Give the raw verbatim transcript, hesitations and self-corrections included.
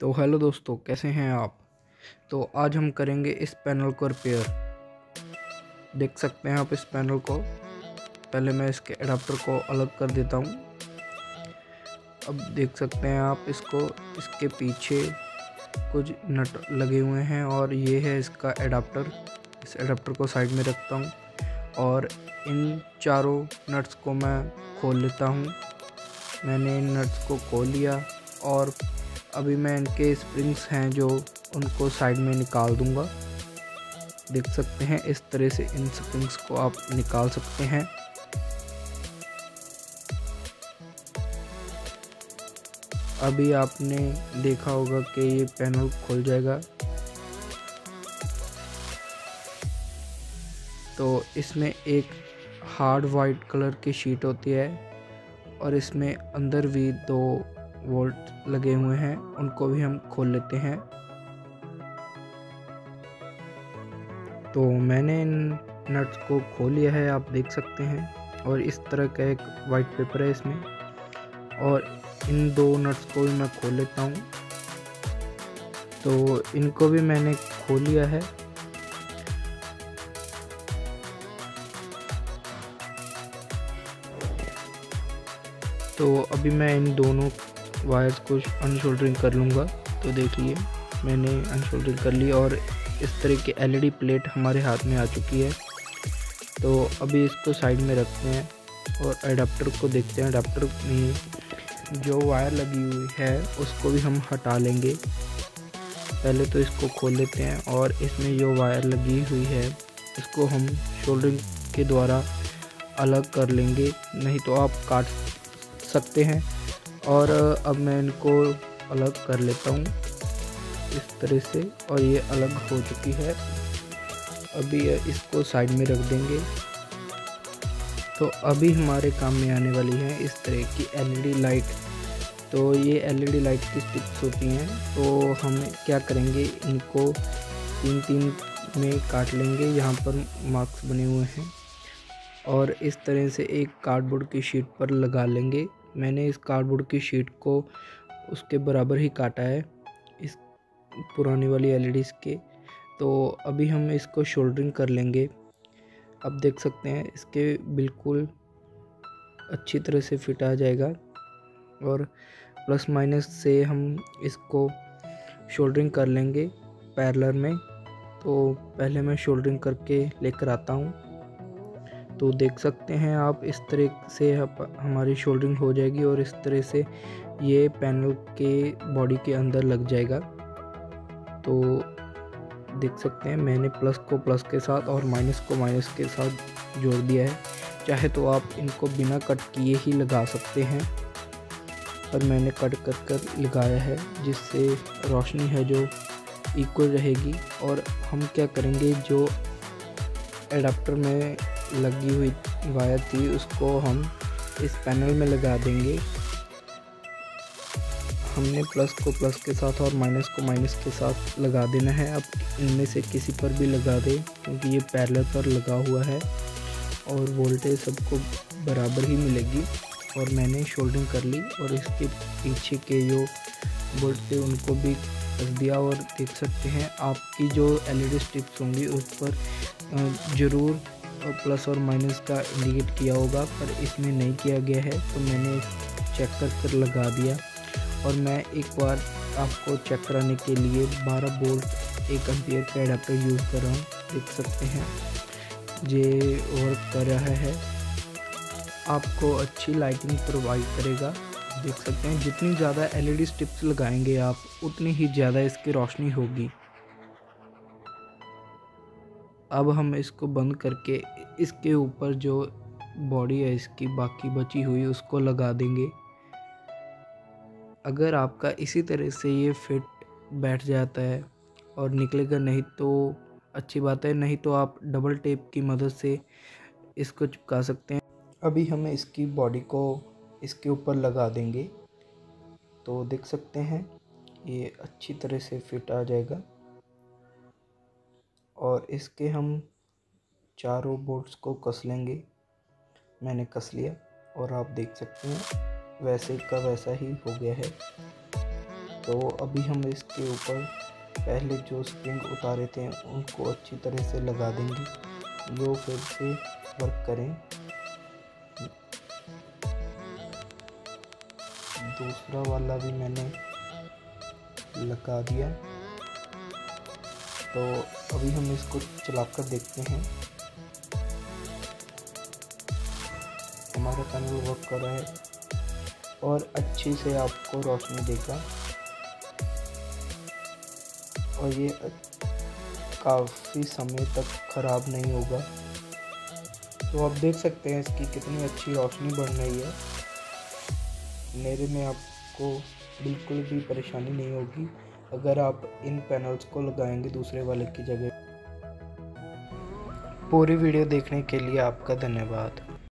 तो हेलो दोस्तों, कैसे हैं आप। तो आज हम करेंगे इस पैनल को रिपेयर। देख सकते हैं आप इस पैनल को। पहले मैं इसके एडाप्टर को अलग कर देता हूं। अब देख सकते हैं आप इसको, इसके पीछे कुछ नट लगे हुए हैं और ये है इसका एडाप्टर। इस एडाप्टर को साइड में रखता हूं और इन चारों नट्स को मैं खोल लेता हूं। मैंने इन नट्स को खोल लिया और अभी मैं इनके स्प्रिंग्स हैं जो उनको साइड में निकाल दूंगा। देख सकते हैं इस तरह से इन स्प्रिंग्स को आप निकाल सकते हैं। अभी आपने देखा होगा कि ये पैनल खुल जाएगा। तो इसमें एक हार्ड वाइट कलर की शीट होती है और इसमें अंदर भी दो वोल्ट लगे हुए हैं, उनको भी हम खोल लेते हैं। तो मैंने इन नट्स को खोल लिया है, आप देख सकते हैं। और इस तरह का एक वाइट पेपर है इसमें, और इन दो नट्स को भी मैं खोल लेता हूँ। तो इनको भी मैंने खोल लिया है। तो अभी मैं इन दोनों वायर्स को अनशोल्डरिंग कर लूँगा। तो देखिए मैंने अनशोल्डरिंग कर ली और इस तरह की एलईडी प्लेट हमारे हाथ में आ चुकी है। तो अभी इसको साइड में रखते हैं और एडाप्टर को देखते हैं। एडाप्टर में जो वायर लगी हुई है उसको भी हम हटा लेंगे। पहले तो इसको खोल लेते हैं और इसमें जो वायर लगी हुई है इसको हम शोल्डरिंग के द्वारा अलग कर लेंगे, नहीं तो आप काट सकते हैं। और अब मैं इनको अलग कर लेता हूँ इस तरह से, और ये अलग हो चुकी है। अभी इसको साइड में रख देंगे। तो अभी हमारे काम में आने वाली है इस तरह की एलईडी लाइट। तो ये एलईडी लाइट की स्टिक्स होती हैं। तो हम क्या करेंगे, इनको तीन तीन में काट लेंगे। यहाँ पर मार्क्स बने हुए हैं और इस तरह से एक कार्डबोर्ड की शीट पर लगा लेंगे। मैंने इस कार्डबोर्ड की शीट को उसके बराबर ही काटा है इस पुरानी वाली एलईडीज़ के। तो अभी हम इसको शोल्डरिंग कर लेंगे। अब देख सकते हैं इसके बिल्कुल अच्छी तरह से फिट आ जाएगा और प्लस माइनस से हम इसको शोल्डरिंग कर लेंगे पैरेलल में। तो पहले मैं शोल्डरिंग करके लेकर आता हूँ। तो देख सकते हैं आप इस तरह से हमारी शोल्डरिंग हो जाएगी और इस तरह से ये पैनल के बॉडी के अंदर लग जाएगा। तो देख सकते हैं मैंने प्लस को प्लस के साथ और माइनस को माइनस के साथ जोड़ दिया है। चाहे तो आप इनको बिना कट किए ही लगा सकते हैं, पर मैंने कट कर कर लगाया है जिससे रोशनी है जो इक्वल रहेगी। और हम क्या करेंगे, जो एडाप्टर में लगी हुई वायर थी उसको हम इस पैनल में लगा देंगे। हमने प्लस को प्लस के साथ और माइनस को माइनस के साथ लगा देना है। अब इनमें से किसी पर भी लगा दें क्योंकि ये पैरेलल पर लगा हुआ है और वोल्टेज सबको बराबर ही मिलेगी। और मैंने शोल्डरिंग कर ली और इसके पीछे के जो बोल्ट थे उनको भी कस दिया। और देख सकते हैं आपकी जो एलईडी स्ट्रिप्स होंगी उस पर ज़रूर प्लस और माइनस का इंडिकेट किया होगा, पर इसमें नहीं किया गया है। तो मैंने चेक कर कर लगा दिया। और मैं एक बार आपको चेक कराने के लिए बारह वोल्ट एक एम्पियर का एडाप्टर यूज़ कर रहा हूँ। देख सकते हैं ये वर्क कर रहा है, आपको अच्छी लाइटिंग प्रोवाइड करेगा। देख सकते हैं जितनी ज़्यादा एलईडी स्ट्रिप्स लगाएंगे आप उतनी ही ज़्यादा इसकी रोशनी होगी। अब हम इसको बंद करके इसके ऊपर जो बॉडी है इसकी बाकी बची हुई उसको लगा देंगे। अगर आपका इसी तरह से ये फिट बैठ जाता है और निकलेगा नहीं तो अच्छी बात है, नहीं तो आप डबल टेप की मदद से इसको चिपका सकते हैं। अभी हम इसकी बॉडी को इसके ऊपर लगा देंगे। तो देख सकते हैं ये अच्छी तरह से फिट आ जाएगा। और इसके हम चारों बोल्ट्स को कस लेंगे। मैंने कस लिया और आप देख सकते हैं वैसे का वैसा ही हो गया है। तो अभी हम इसके ऊपर पहले जो स्प्रिंग उतारे थे उनको अच्छी तरह से लगा देंगे, जो फिर से वर्क करें। दूसरा वाला भी मैंने लगा दिया। तो अभी हम इसको चलाकर देखते हैं। हमारा पैनल वर्क कर रहा है और अच्छे से आपको रोशनी देगा और ये काफ़ी समय तक ख़राब नहीं होगा। तो आप देख सकते हैं इसकी कितनी अच्छी रोशनी बन रही है। मेरे में आपको बिल्कुल भी परेशानी नहीं होगी अगर आप इन पैनल्स को लगाएंगे दूसरे वाले की जगह। पूरी वीडियो देखने के लिए आपका धन्यवाद।